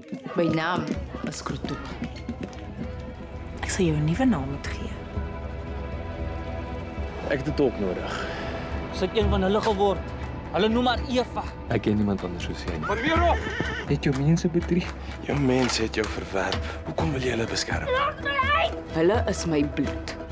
My naam is Krotoep. Ek sal jou 'n nuwe naam moet gee. Ek het dit ook nodig. Sy het een van hulle geword. Hulle noem haar Eva. Ek ken niemand anders soos jy nie. Maar weer op! Het jou mense bedrieg? Jou mense het jou verwerp. Hoekom wil jy hulle beskerm? Hulle is my bloed.